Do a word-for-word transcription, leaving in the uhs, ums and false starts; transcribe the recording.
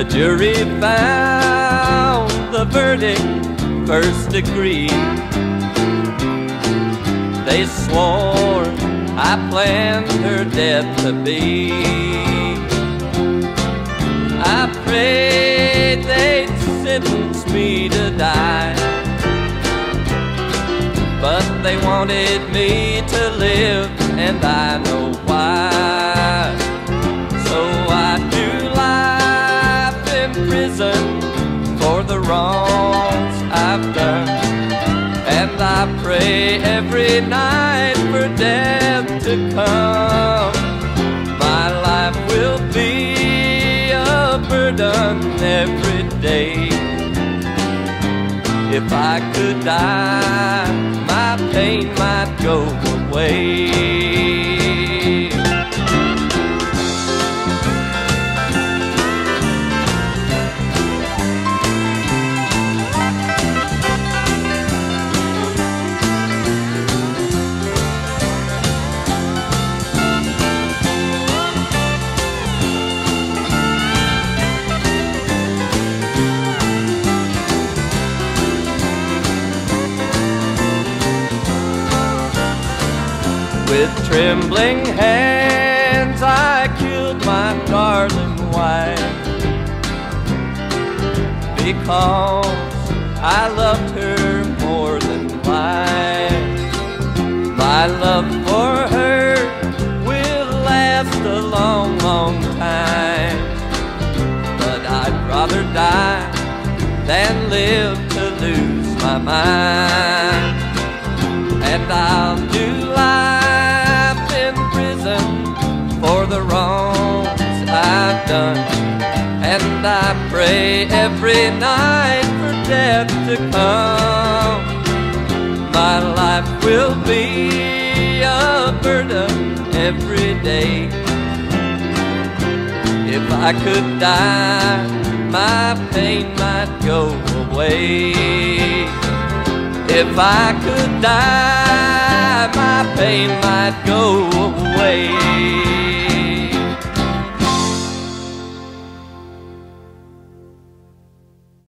The jury found the verdict first degree. They swore I planned her death to be. I prayed they'd sentence me to die, but they wanted me to live, and I know why. So I do life in prison for the wrongs I've done, and I pray every night for death to come. My life will be a burden every day. If I could die, my pain might go away. With trembling hands I killed my darling wife, because I loved her more than life. My love for her will last a long, long time, but I'd rather die than live to lose my mind. And I'll do life in prison for the wrongs I've done, and I pray every night for death to come. My life will be a burden every day. If I could die, my pain might go away. If I could die, my pain might go away.